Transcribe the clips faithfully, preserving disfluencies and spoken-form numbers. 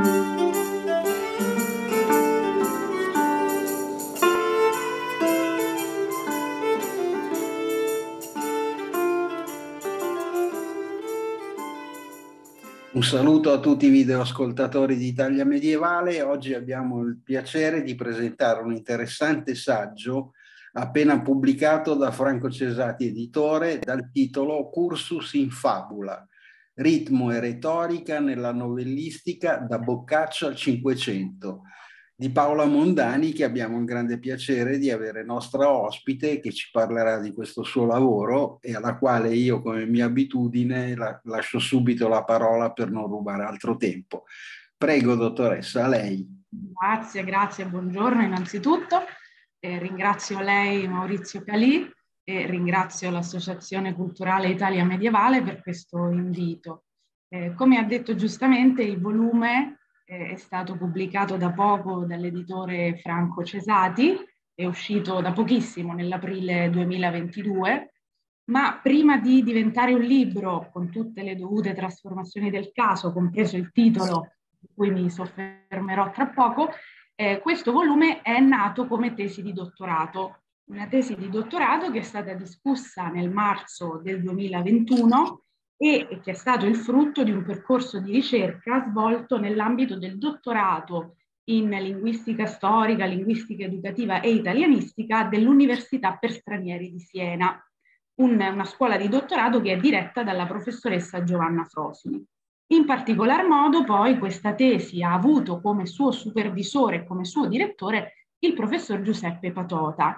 Un saluto a tutti i videoascoltatori di Italia Medievale. Oggi abbiamo il piacere di presentare un interessante saggio appena pubblicato da Franco Cesati Editore dal titolo Cursus in Fabula, ritmo e retorica nella novellistica da Boccaccio al Cinquecento, di Paola Mondani, che abbiamo un grande piacere di avere nostra ospite, che ci parlerà di questo suo lavoro e alla quale io, come mia abitudine, la, lascio subito la parola per non rubare altro tempo. Prego, dottoressa, a lei. Grazie, grazie, buongiorno innanzitutto. Eh, ringrazio lei, Maurizio Calì, e ringrazio l'Associazione Culturale Italia Medievale per questo invito. Eh, come ha detto giustamente, il volume è stato pubblicato da poco dall'editore Franco Cesati, è uscito da pochissimo, nell'aprile duemilaventidue, ma prima di diventare un libro con tutte le dovute trasformazioni del caso, compreso il titolo, di cui mi soffermerò tra poco, eh, questo volume è nato come tesi di dottorato, una tesi di dottorato che è stata discussa nel marzo del duemilaventuno e che è stato il frutto di un percorso di ricerca svolto nell'ambito del dottorato in linguistica storica, linguistica educativa e italianistica dell'Università per Stranieri di Siena, un, una scuola di dottorato che è diretta dalla professoressa Giovanna Frosini. In particolar modo poi questa tesi ha avuto come suo supervisore e come suo direttore il professor Giuseppe Patota.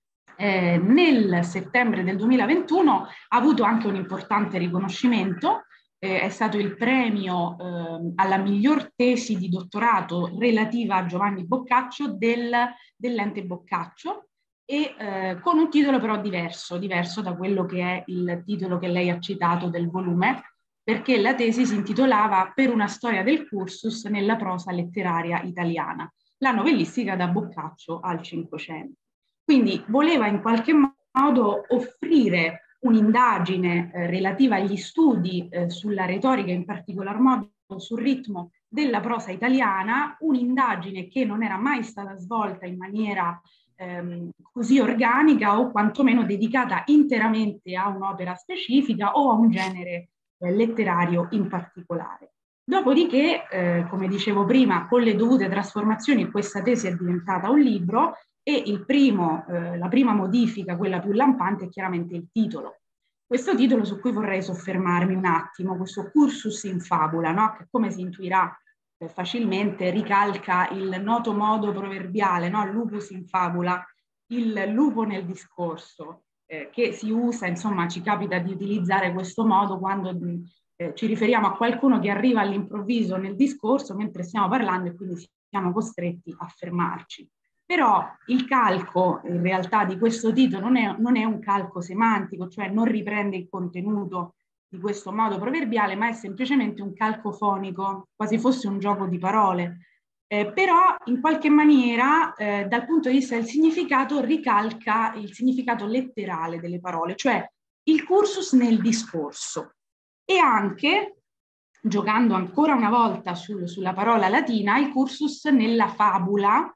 Eh, nel settembre del duemilaventuno ha avuto anche un importante riconoscimento, eh, è stato il premio eh, alla miglior tesi di dottorato relativa a Giovanni Boccaccio del, dell'ente Boccaccio e eh, con un titolo però diverso, diverso da quello che è il titolo che lei ha citato del volume, perché la tesi si intitolava Per una storia del cursus nella prosa letteraria italiana, la novellistica da Boccaccio al Cinquecento. Quindi voleva in qualche modo offrire un'indagine eh, relativa agli studi eh, sulla retorica, in particolar modo sul ritmo della prosa italiana, un'indagine che non era mai stata svolta in maniera ehm, così organica o quantomeno dedicata interamente a un'opera specifica o a un genere eh, letterario in particolare. Dopodiché, eh, come dicevo prima, con le dovute trasformazioni questa tesi è diventata un libro. E il primo, eh, la prima modifica, quella più lampante, è chiaramente il titolo. Questo titolo su cui vorrei soffermarmi un attimo, questo cursus in fabula, no? Che come si intuirà eh, facilmente ricalca il noto modo proverbiale, no? Lupus in fabula, il lupo nel discorso, eh, che si usa, insomma, ci capita di utilizzare questo modo quando eh, ci riferiamo a qualcuno che arriva all'improvviso nel discorso mentre stiamo parlando e quindi siamo costretti a fermarci. Però il calco in realtà di questo titolo non è, non è un calco semantico, cioè non riprende il contenuto di questo modo proverbiale, ma è semplicemente un calco fonico, quasi fosse un gioco di parole. Eh, però in qualche maniera eh, dal punto di vista del significato ricalca il significato letterale delle parole, cioè il cursus nel discorso. E anche, giocando ancora una volta sul, sulla parola latina, il cursus nella fabula,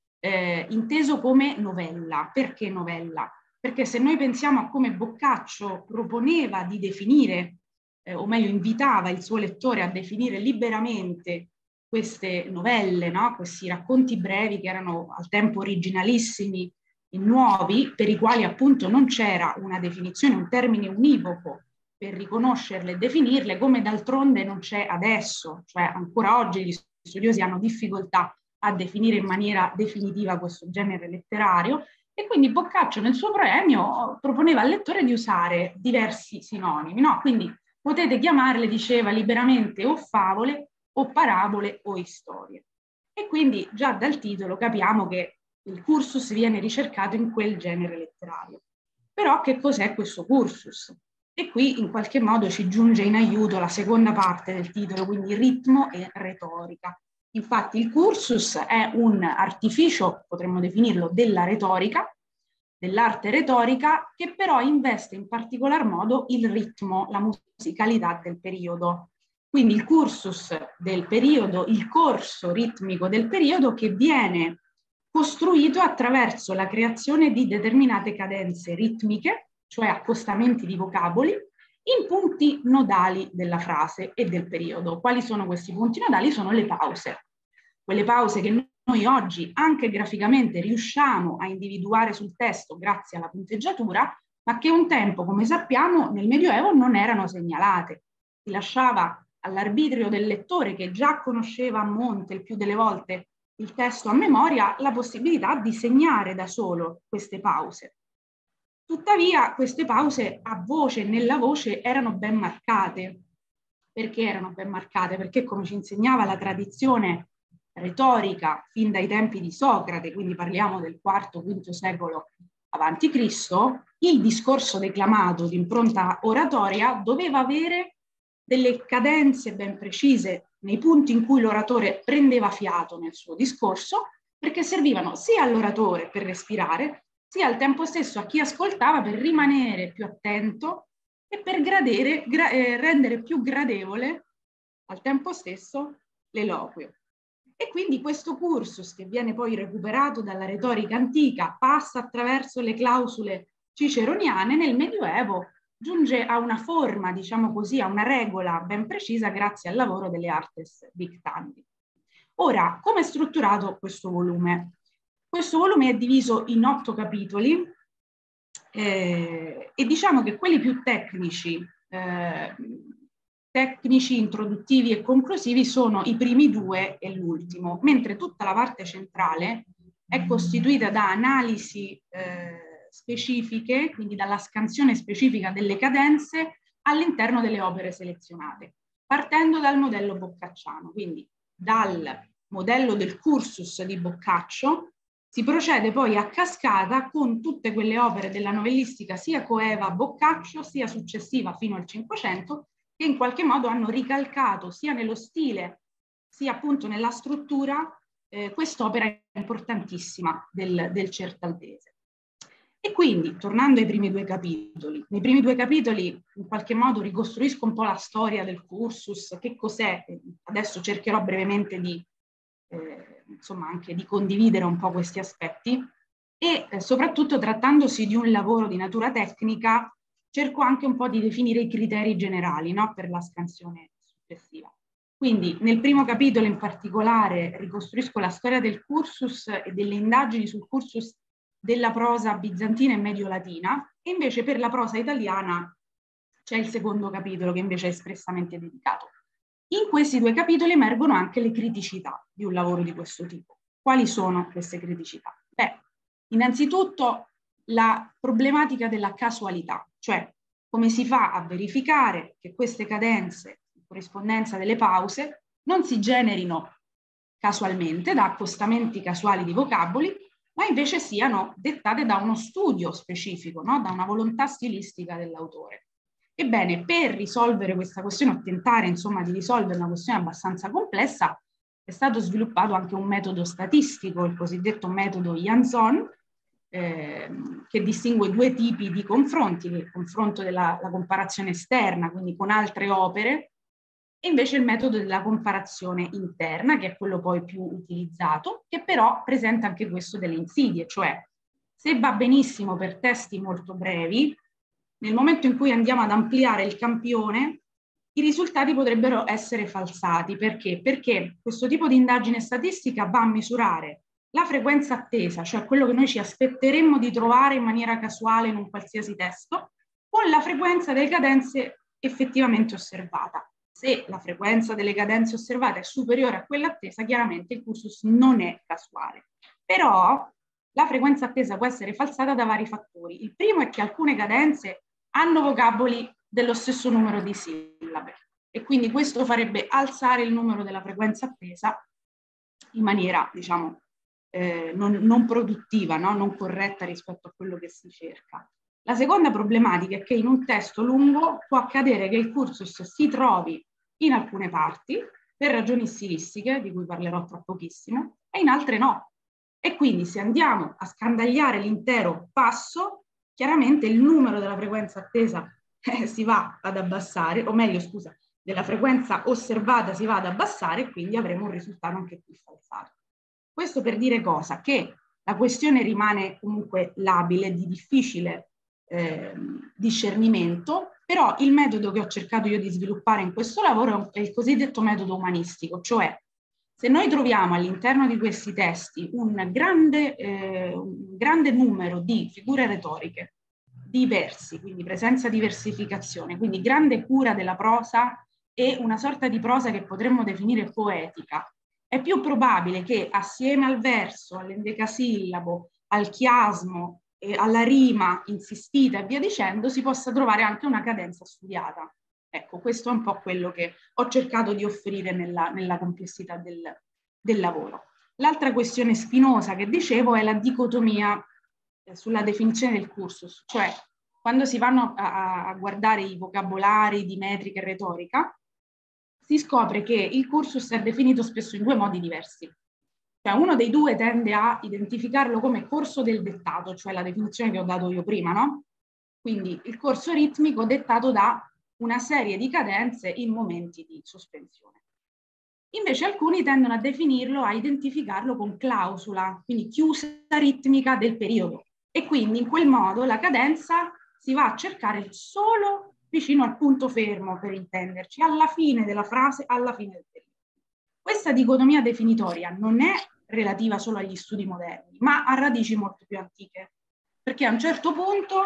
Eh, inteso come novella. Perché novella? Perché se noi pensiamo a come Boccaccio proponeva di definire, eh, o meglio invitava il suo lettore a definire liberamente queste novelle, no? Questi racconti brevi che erano al tempo originalissimi e nuovi, per i quali appunto non c'era una definizione, un termine univoco per riconoscerle e definirle, come d'altronde non c'è adesso, cioè ancora oggi gli studiosi hanno difficoltà a definire in maniera definitiva questo genere letterario, e quindi Boccaccio nel suo proemio proponeva al lettore di usare diversi sinonimi, no? Quindi potete chiamarle, diceva, liberamente o favole o parabole o storie. E quindi già dal titolo capiamo che il cursus viene ricercato in quel genere letterario. Però che cos'è questo cursus? E qui in qualche modo ci giunge in aiuto la seconda parte del titolo, quindi ritmo e retorica. Infatti il cursus è un artificio, potremmo definirlo, della retorica, dell'arte retorica, che però investe in particolar modo il ritmo, la musicalità del periodo. Quindi il cursus del periodo, il corso ritmico del periodo che viene costruito attraverso la creazione di determinate cadenze ritmiche, cioè accostamenti di vocaboli, in punti nodali della frase e del periodo. Quali sono questi punti nodali? Sono le pause. Quelle pause che noi oggi anche graficamente riusciamo a individuare sul testo grazie alla punteggiatura, ma che un tempo, come sappiamo, nel Medioevo non erano segnalate. Si lasciava all'arbitrio del lettore, che già conosceva a monte il più delle volte il testo a memoria, la possibilità di segnare da solo queste pause. Tuttavia queste pause a voce, nella voce, erano ben marcate. Perché erano ben marcate? Perché, come ci insegnava la tradizione retorica fin dai tempi di Socrate, quindi parliamo del quarto quinto secolo avanti Cristo, il discorso declamato di impronta oratoria doveva avere delle cadenze ben precise nei punti in cui l'oratore prendeva fiato nel suo discorso, perché servivano sia all'oratore per respirare, sia al tempo stesso a chi ascoltava per rimanere più attento e per gradere, gra- eh, rendere più gradevole al tempo stesso l'eloquio. E quindi questo cursus, che viene poi recuperato dalla retorica antica, passa attraverso le clausole ciceroniane, nel Medioevo giunge a una forma, diciamo così, a una regola ben precisa grazie al lavoro delle artes dictandi. Ora, come è strutturato questo volume? Questo volume è diviso in otto capitoli eh, e diciamo che quelli più tecnici, eh, tecnici, introduttivi e conclusivi sono i primi due e l'ultimo, mentre tutta la parte centrale è costituita da analisi eh, specifiche, quindi dalla scansione specifica delle cadenze all'interno delle opere selezionate, partendo dal modello boccacciano. Quindi dal modello del cursus di Boccaccio si procede poi a cascata con tutte quelle opere della novellistica sia coeva Boccaccio sia successiva fino al Cinquecento, che in qualche modo hanno ricalcato sia nello stile sia appunto nella struttura eh, quest'opera importantissima del, del Certaltese. E quindi, tornando ai primi due capitoli, nei primi due capitoli in qualche modo ricostruisco un po' la storia del cursus, che cos'è, adesso cercherò brevemente di, eh, insomma, anche di condividere un po' questi aspetti e eh, soprattutto trattandosi di un lavoro di natura tecnica, cerco anche un po' di definire i criteri generali, no? Per la scansione successiva. Quindi nel primo capitolo in particolare ricostruisco la storia del cursus e delle indagini sul cursus della prosa bizantina e medio-latina, e invece per la prosa italiana c'è il secondo capitolo che invece è espressamente dedicato. In questi due capitoli emergono anche le criticità di un lavoro di questo tipo. Quali sono queste criticità? Beh, innanzitutto la problematica della casualità, cioè come si fa a verificare che queste cadenze in corrispondenza delle pause non si generino casualmente da accostamenti casuali di vocaboli, ma invece siano dettate da uno studio specifico, no? Da una volontà stilistica dell'autore. Ebbene, per risolvere questa questione, o tentare insomma di risolvere una questione abbastanza complessa, è stato sviluppato anche un metodo statistico, il cosiddetto metodo Janson, eh, che distingue due tipi di confronti, il confronto della la comparazione esterna, quindi con altre opere, e invece il metodo della comparazione interna, che è quello poi più utilizzato, che però presenta anche questo delle insidie, cioè se va benissimo per testi molto brevi, nel momento in cui andiamo ad ampliare il campione, i risultati potrebbero essere falsati. Perché? Perché questo tipo di indagine statistica va a misurare la frequenza attesa, cioè quello che noi ci aspetteremmo di trovare in maniera casuale in un qualsiasi testo, con la frequenza delle cadenze effettivamente osservata. Se la frequenza delle cadenze osservate è superiore a quella attesa, chiaramente il cursus non è casuale. Però la frequenza attesa può essere falsata da vari fattori. Il primo è che alcune cadenze hanno vocaboli dello stesso numero di sillabe e quindi questo farebbe alzare il numero della frequenza attesa in maniera, diciamo, eh, non, non produttiva, no? Non corretta rispetto a quello che si cerca. La seconda problematica è che in un testo lungo può accadere che il cursus si trovi in alcune parti per ragioni stilistiche, di cui parlerò tra pochissimo, e in altre no. E quindi se andiamo a scandagliare l'intero passo, chiaramente il numero della frequenza attesa eh, si va ad abbassare, o meglio, scusa, della frequenza osservata si va ad abbassare e quindi avremo un risultato anche più falsato. Questo per dire cosa? Che la questione rimane comunque labile, di difficile eh, discernimento, però il metodo che ho cercato io di sviluppare in questo lavoro è il cosiddetto metodo umanistico, cioè se noi troviamo all'interno di questi testi un grande, eh, un grande numero di figure retoriche diversi, quindi presenza di versificazione, quindi grande cura della prosa e una sorta di prosa che potremmo definire poetica, è più probabile che assieme al verso, all'endecasillabo, al chiasmo, eh, alla rima insistita e via dicendo, si possa trovare anche una cadenza studiata. Ecco, questo è un po' quello che ho cercato di offrire nella, nella complessità del, del lavoro. L'altra questione spinosa che dicevo è la dicotomia eh, sulla definizione del cursus, cioè quando si vanno a, a guardare i vocabolari di metrica e retorica, si scopre che il cursus è definito spesso in due modi diversi. Cioè uno dei due tende a identificarlo come corso del dettato, cioè la definizione che ho dato io prima, no? Quindi il corso ritmico dettato da una serie di cadenze in momenti di sospensione. Invece alcuni tendono a definirlo, a identificarlo con clausola, quindi chiusa ritmica del periodo. E quindi in quel modo la cadenza si va a cercare solo vicino al punto fermo, per intenderci, alla fine della frase, alla fine del periodo. Questa dicotomia definitoria non è relativa solo agli studi moderni, ma ha radici molto più antiche, perché a un certo punto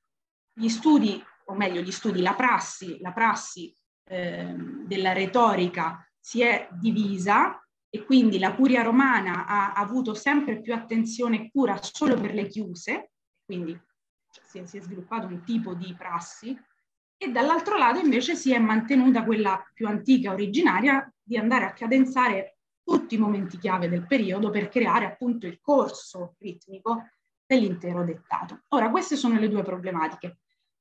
gli studi, o meglio gli studi, la prassi, la prassi eh, della retorica si è divisa e quindi la curia romana ha avuto sempre più attenzione e cura solo per le chiuse, quindi si è, si è sviluppato un tipo di prassi, e dall'altro lato invece si è mantenuta quella più antica, originaria, di andare a cadenzare tutti i momenti chiave del periodo per creare appunto il corso ritmico dell'intero dettato. Ora, queste sono le due problematiche.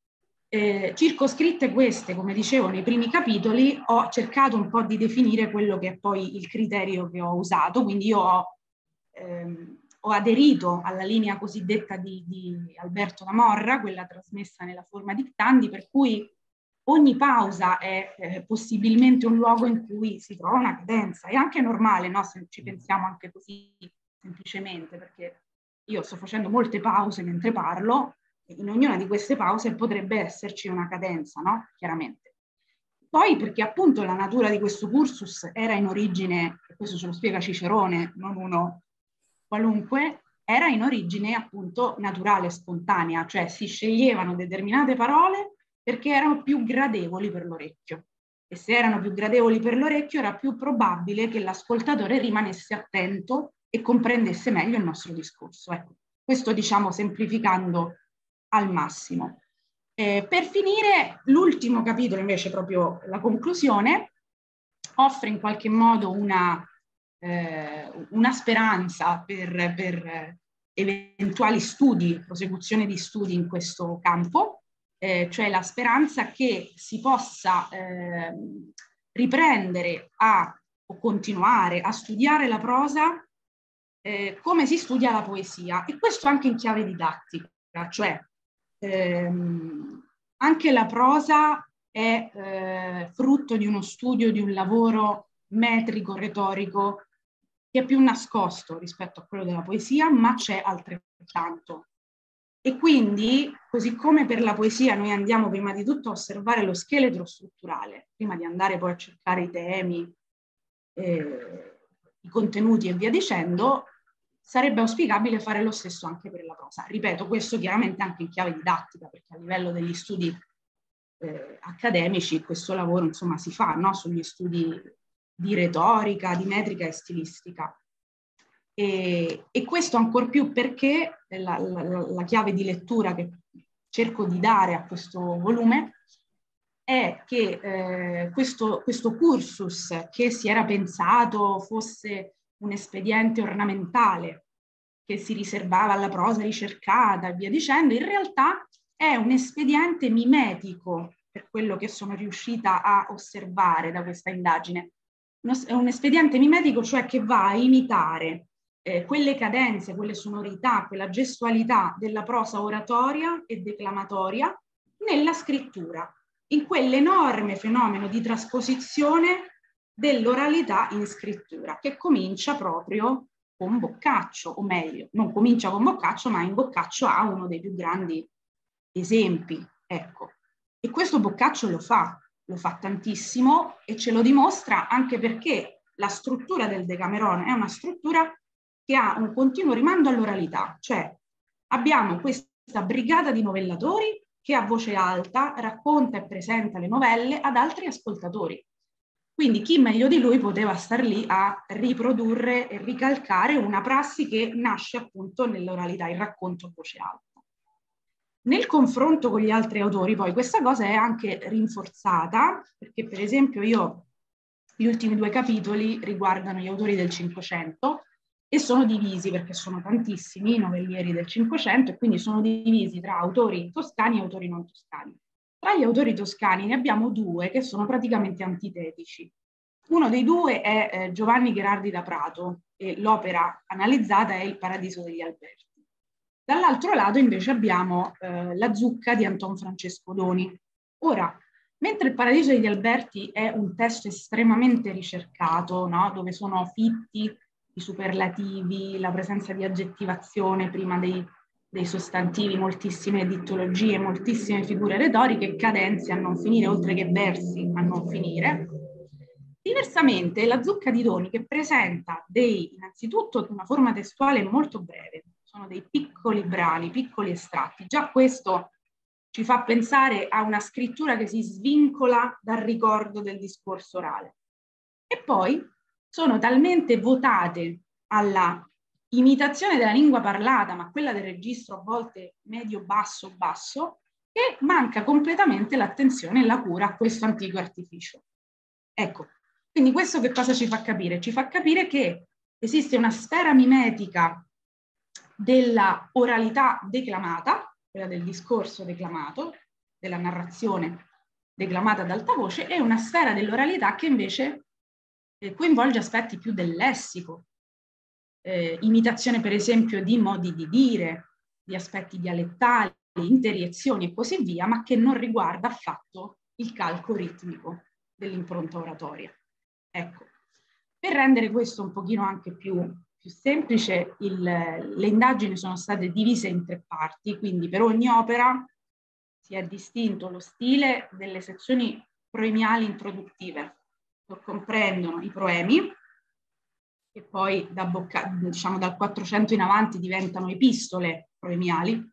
Eh, circoscritte queste, come dicevo nei primi capitoli, ho cercato un po' di definire quello che è poi il criterio che ho usato, quindi io ho, ehm, ho aderito alla linea cosiddetta di, di Alberto Lamorra, quella trasmessa nella forma dictandi, per cui ogni pausa è eh, possibilmente un luogo in cui si trova una cadenza. È anche normale, no? Se ci pensiamo anche così semplicemente, perché io sto facendo molte pause mentre parlo, e in ognuna di queste pause potrebbe esserci una cadenza, no? Chiaramente. Poi perché appunto la natura di questo cursus era in origine, e questo ce lo spiega Cicerone, non uno qualunque, era in origine appunto naturale, spontanea, cioè si sceglievano determinate parole perché erano più gradevoli per l'orecchio. E se erano più gradevoli per l'orecchio era più probabile che l'ascoltatore rimanesse attento e comprendesse meglio il nostro discorso. Ecco, questo diciamo semplificando al massimo. Eh, per finire, l'ultimo capitolo, invece proprio la conclusione, offre in qualche modo una, eh, una speranza per, per eventuali studi, prosecuzione di studi in questo campo, eh, cioè la speranza che si possa eh, riprendere a, o continuare a studiare la prosa eh, come si studia la poesia, e questo anche in chiave didattica, cioè ehm, anche la prosa è eh, frutto di uno studio, di un lavoro metrico, retorico, che è più nascosto rispetto a quello della poesia, ma c'è altrettanto. E quindi, così come per la poesia noi andiamo prima di tutto a osservare lo scheletro strutturale, prima di andare poi a cercare i temi, eh, i contenuti e via dicendo, sarebbe auspicabile fare lo stesso anche per la prosa. Ripeto, questo chiaramente anche in chiave didattica, perché a livello degli studi eh, accademici questo lavoro insomma si fa, no? Sugli studi di retorica, di metrica e stilistica. E, e questo ancor più perché la, la, la chiave di lettura che cerco di dare a questo volume è che eh, questo, questo cursus, che si era pensato fosse un espediente ornamentale che si riservava alla prosa ricercata e via dicendo, in realtà è un espediente mimetico, per quello che sono riuscita a osservare da questa indagine. È un espediente mimetico, cioè che va a imitare eh, quelle cadenze, quelle sonorità, quella gestualità della prosa oratoria e declamatoria nella scrittura. in quell'enorme fenomeno di trasposizione dell'oralità in scrittura, che comincia proprio con Boccaccio, o meglio, non comincia con Boccaccio, ma in Boccaccio ha uno dei più grandi esempi, ecco. E questo Boccaccio lo fa, lo fa tantissimo e ce lo dimostra anche perché la struttura del Decamerone è una struttura che ha un continuo rimando all'oralità, cioè abbiamo questa brigata di novellatori che a voce alta racconta e presenta le novelle ad altri ascoltatori. Quindi chi meglio di lui poteva star lì a riprodurre e ricalcare una prassi che nasce appunto nell'oralità, il racconto a voce alta. Nel confronto con gli altri autori poi questa cosa è anche rinforzata, perché per esempio io gli ultimi due capitoli riguardano gli autori del Cinquecento e sono divisi, perché sono tantissimi i novellieri del Cinquecento, e quindi sono divisi tra autori toscani e autori non toscani. Tra gli autori toscani ne abbiamo due che sono praticamente antitetici. Uno dei due è eh, Giovanni Gherardi da Prato e l'opera analizzata è Il Paradiso degli Alberti. Dall'altro lato invece abbiamo eh, La Zucca di Anton Francesco Doni. Ora, mentre Il Paradiso degli Alberti è un testo estremamente ricercato, no? Dove sono fitti di superlativi, la presenza di aggettivazione prima dei dei sostantivi, moltissime dittologie, moltissime figure retoriche, cadenze a non finire, oltre che versi a non finire. Diversamente, La Zucca di Doni, che presenta dei, innanzitutto una forma testuale molto breve, sono dei piccoli brani, piccoli estratti. Già questo ci fa pensare a una scrittura che si svincola dal ricordo del discorso orale. E poi sono talmente votate alla imitazione della lingua parlata, ma quella del registro a volte medio-basso-basso, che manca completamente l'attenzione e la cura a questo antico artificio. Ecco, quindi questo che cosa ci fa capire? Ci fa capire che esiste una sfera mimetica della oralità declamata, quella del discorso declamato, della narrazione declamata ad alta voce, e una sfera dell'oralità che invece eh, coinvolge aspetti più del lessico, Eh, imitazione per esempio di modi di dire, di aspetti dialettali, interiezioni e così via, ma che non riguarda affatto il calco ritmico dell'impronta oratoria. Ecco, per rendere questo un pochino anche più, più semplice, il, le indagini sono state divise in tre parti, quindi per ogni opera si è distinto lo stile delle sezioni proemiali introduttive, che comprendono i proemi, che poi da Bocca, diciamo, dal quattrocento in avanti diventano epistole proemiali,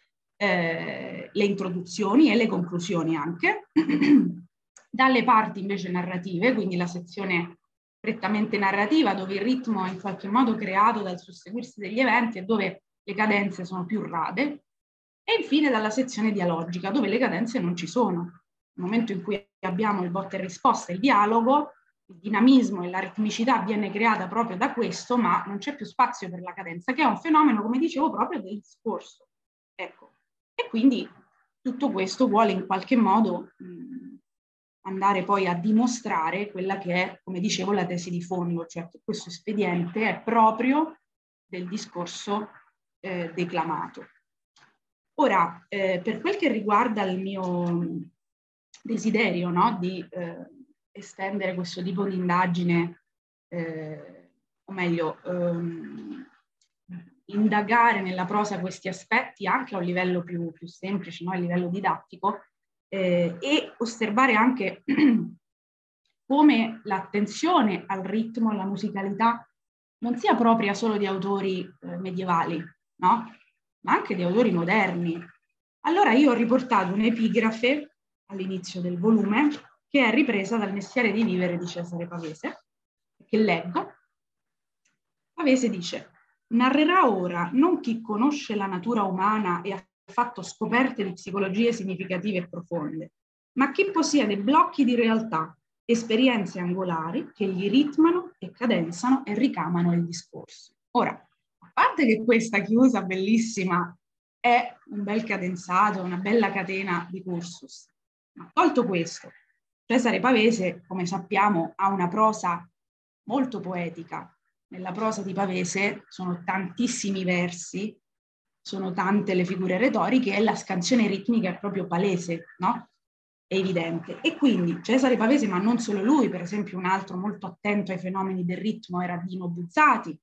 eh, le introduzioni e le conclusioni anche. Dalle parti invece narrative, quindi la sezione prettamente narrativa, dove il ritmo è in qualche modo creato dal susseguirsi degli eventi e dove le cadenze sono più rade, e infine dalla sezione dialogica, dove le cadenze non ci sono. Nel momento in cui abbiamo il botta e risposta, il dialogo, il dinamismo e la ritmicità viene creata proprio da questo, ma non c'è più spazio per la cadenza, che è un fenomeno, come dicevo, proprio del discorso. Ecco. E quindi tutto questo vuole in qualche modo mh, andare poi a dimostrare quella che è, come dicevo, la tesi di fondo, cioè che questo espediente è proprio del discorso eh, declamato. Ora, eh, per quel che riguarda il mio desiderio, no, di eh, estendere questo tipo di indagine, eh, o meglio, ehm, indagare nella prosa questi aspetti anche a un livello più, più semplice, no? A livello didattico, eh, e osservare anche come l'attenzione al ritmo, alla musicalità, non sia propria solo di autori eh, medievali, no? Ma anche di autori moderni. Allora io ho riportato un'epigrafe all'inizio del volume, che è ripresa dal Mestiere di vivere di Cesare Pavese, che leggo. Pavese dice: narrerà ora non chi conosce la natura umana e ha fatto scoperte di psicologie significative e profonde, ma chi possiede blocchi di realtà, esperienze angolari che gli ritmano e cadenzano e ricamano il discorso. Ora, a parte che questa chiusa bellissima è un bel cadenzato, una bella catena di cursus, ma tolto questo, Cesare Pavese, come sappiamo, ha una prosa molto poetica. Nella prosa di Pavese sono tantissimi versi, sono tante le figure retoriche e la scansione ritmica è proprio palese, no? è evidente. E quindi Cesare Pavese, ma non solo lui, per esempio un altro molto attento ai fenomeni del ritmo era Dino Buzzati.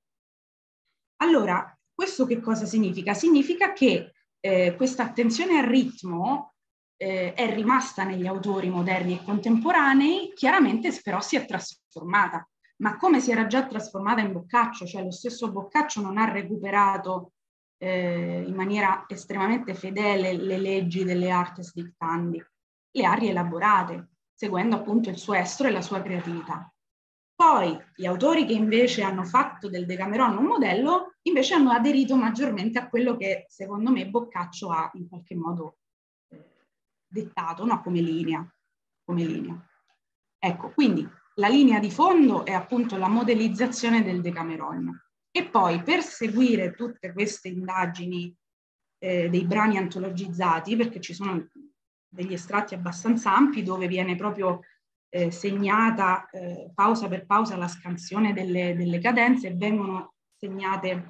Allora, questo che cosa significa? Significa che eh, questa attenzione al ritmo eh, è rimasta negli autori moderni e contemporanei, chiaramente però si è trasformata. Ma come si era già trasformata in Boccaccio, cioè lo stesso Boccaccio non ha recuperato eh, in maniera estremamente fedele le leggi delle artes dictandi, le ha rielaborate, seguendo appunto il suo estro e la sua creatività. Poi gli autori che invece hanno fatto del Decameron un modello, invece hanno aderito maggiormente a quello che secondo me Boccaccio ha in qualche modo eh, dettato, no? come linea, come linea. Ecco, quindi la linea di fondo è appunto la modellizzazione del Decameron. E poi per seguire tutte queste indagini eh, dei brani antologizzati, perché ci sono degli estratti abbastanza ampi dove viene proprio eh, segnata eh, pausa per pausa la scansione delle, delle cadenze e vengono segnate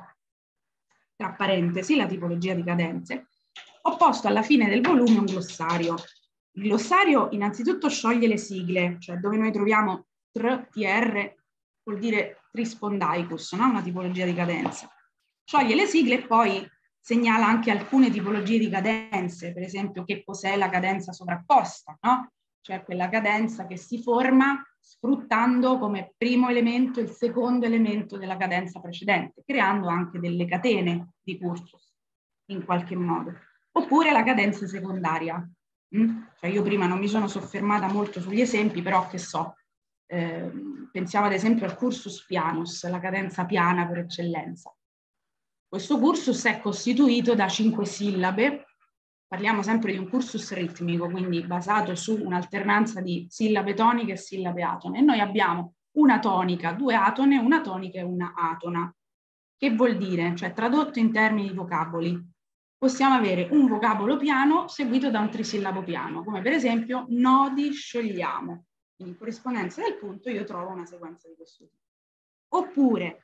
tra parentesi la tipologia di cadenze, ho posto alla fine del volume un glossario. Il glossario innanzitutto scioglie le sigle, cioè dove noi troviamo tr, tr, vuol dire trispondaicus, no? Una tipologia di cadenza. Scioglie le sigle e poi segnala anche alcune tipologie di cadenze, per esempio che cos'è la cadenza sovrapposta, no? Cioè quella cadenza che si forma sfruttando come primo elemento il secondo elemento della cadenza precedente, creando anche delle catene di cursus, in qualche modo. Oppure la cadenza secondaria. Mm? Cioè io prima non mi sono soffermata molto sugli esempi, però che so, eh, pensiamo ad esempio al cursus pianus, la cadenza piana per eccellenza. Questo cursus è costituito da cinque sillabe, parliamo sempre di un cursus ritmico, quindi basato su un'alternanza di sillabe toniche e sillabe atone. E noi abbiamo una tonica, due atone, una tonica e una atona. Che vuol dire? Cioè, tradotto in termini di vocaboli, possiamo avere un vocabolo piano seguito da un trisillabo piano, come per esempio nodi sciogliamo. In corrispondenza del punto io trovo una sequenza di questo tipo. Oppure,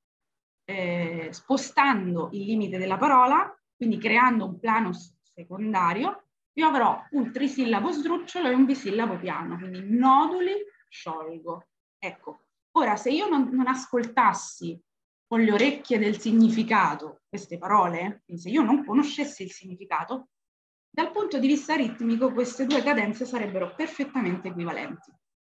eh, spostando il limite della parola, quindi creando un plano secondario, io avrò un trisillabo sdrucciolo e un bisillabo piano, quindi noduli, sciolgo. Ecco, ora se io non, non ascoltassi con le orecchie del significato queste parole, quindi se io non conoscessi il significato, dal punto di vista ritmico queste due cadenze sarebbero perfettamente equivalenti.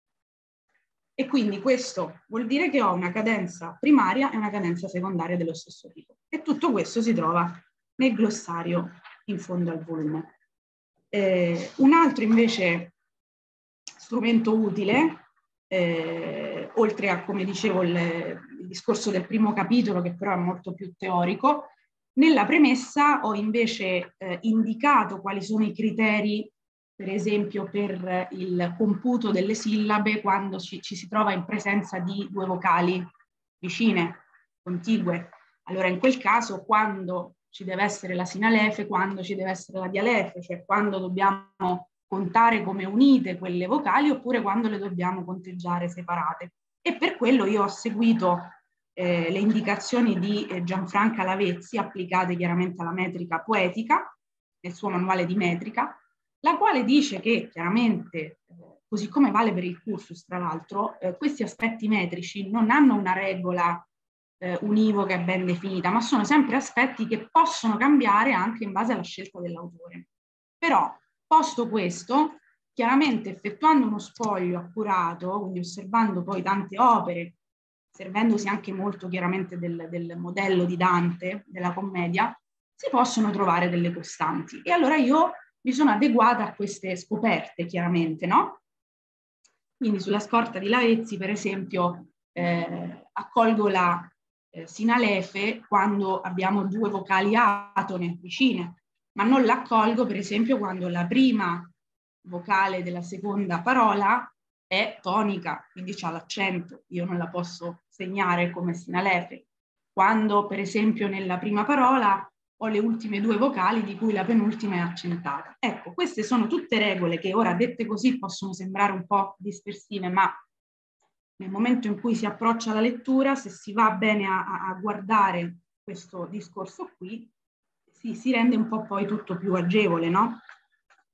E quindi questo vuol dire che ho una cadenza primaria e una cadenza secondaria dello stesso tipo. E tutto questo si trova nel glossario in fondo al volume. Eh, un altro invece strumento utile, eh, oltre a, come dicevo, il, il discorso del primo capitolo, che però è molto più teorico, nella premessa ho invece eh, indicato quali sono i criteri, per esempio, per il computo delle sillabe quando ci, ci si trova in presenza di due vocali vicine, contigue. Allora, in quel caso, quando ci deve essere la sinalefe, quando ci deve essere la dialefe, cioè quando dobbiamo contare come unite quelle vocali oppure quando le dobbiamo conteggiare separate. E per quello io ho seguito eh, le indicazioni di eh, Gianfranca Lavezzi, applicate chiaramente alla metrica poetica, nel suo manuale di metrica, la quale dice che chiaramente, eh, così come vale per il cursus tra l'altro, eh, questi aspetti metrici non hanno una regola eh, univoca e ben definita, ma sono sempre aspetti che possono cambiare anche in base alla scelta dell'autore. Però, posto questo, chiaramente effettuando uno spoglio accurato, quindi osservando poi tante opere, servendosi anche molto chiaramente del, del modello di Dante, della commedia, si possono trovare delle costanti. E allora io mi sono adeguata a queste scoperte, chiaramente, no? Quindi sulla scorta di Lavezzi, per esempio, eh, accolgo la eh, sinalefe quando abbiamo due vocali atone vicine, ma non l'accolgo, per esempio, quando la prima vocale della seconda parola è tonica, quindi c'ha l'accento, io non la posso segnare come sinalefe. Quando, per esempio, nella prima parola ho le ultime due vocali di cui la penultima è accentata. Ecco, queste sono tutte regole che ora dette così possono sembrare un po' dispersive, ma nel momento in cui si approccia alla lettura, se si va bene a, a guardare questo discorso qui, si, si rende un po' poi tutto più agevole, no?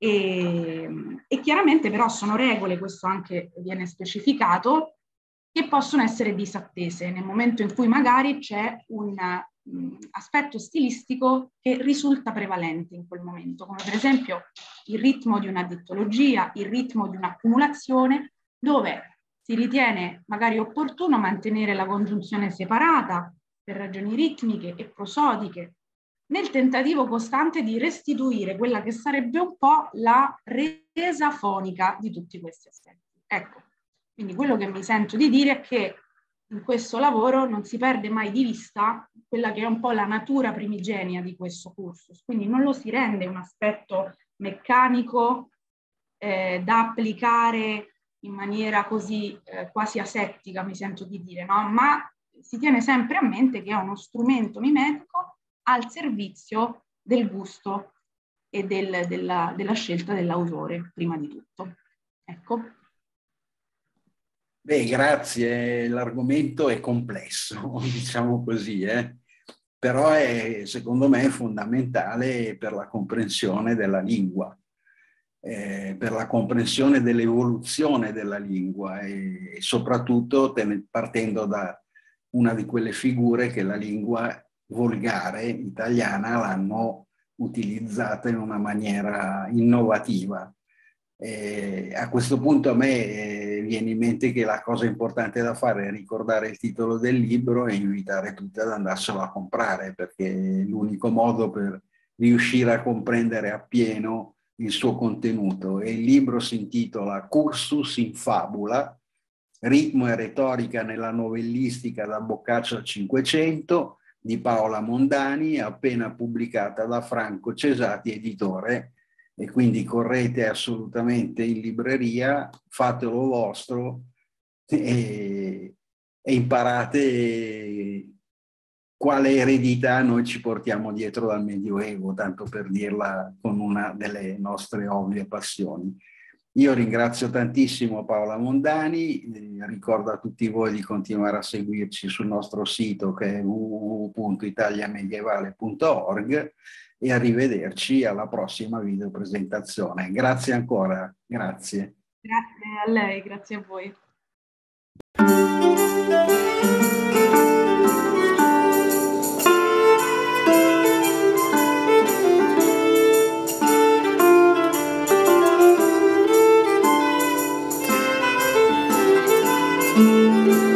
E, e chiaramente però sono regole, questo anche viene specificato, che possono essere disattese nel momento in cui magari c'è un mh, aspetto stilistico che risulta prevalente in quel momento, come per esempio il ritmo di una dittologia, il ritmo di un'accumulazione, dove si ritiene magari opportuno mantenere la congiunzione separata per ragioni ritmiche e prosodiche, nel tentativo costante di restituire quella che sarebbe un po' la resa fonica di tutti questi aspetti. Ecco, quindi quello che mi sento di dire è che in questo lavoro non si perde mai di vista quella che è un po' la natura primigenia di questo cursus, quindi non lo si rende un aspetto meccanico eh, da applicare in maniera così eh, quasi asettica, mi sento di dire, no? Ma si tiene sempre a mente che è uno strumento mimetico al servizio del gusto e del, della, della scelta dell'autore, prima di tutto. Ecco. Beh, grazie, l'argomento è complesso, diciamo così, eh? Però è, secondo me è fondamentale per la comprensione della lingua, eh, per la comprensione dell'evoluzione della lingua e, e soprattutto ten- partendo da una di quelle figure che la lingua volgare italiana l'hanno utilizzata in una maniera innovativa. Eh, a questo punto a me eh, viene in mente che la cosa importante da fare è ricordare il titolo del libro e invitare tutti ad andarselo a comprare, perché è l'unico modo per riuscire a comprendere appieno il suo contenuto. E il libro si intitola Cursus in Fabula, ritmo e retorica nella novellistica da Boccaccio al Cinquecento, di Paola Mondani, appena pubblicata da Franco Cesati, editore. E quindi correte assolutamente in libreria, fatelo vostro e, e imparate quale eredità noi ci portiamo dietro dal Medioevo, tanto per dirla con una delle nostre ovvie passioni. Io ringrazio tantissimo Paola Mondani, eh, ricordo a tutti voi di continuare a seguirci sul nostro sito che è w w w punto italiamedievale punto org e arrivederci alla prossima videopresentazione. Grazie ancora, grazie. Grazie a lei, grazie a voi. Thank you.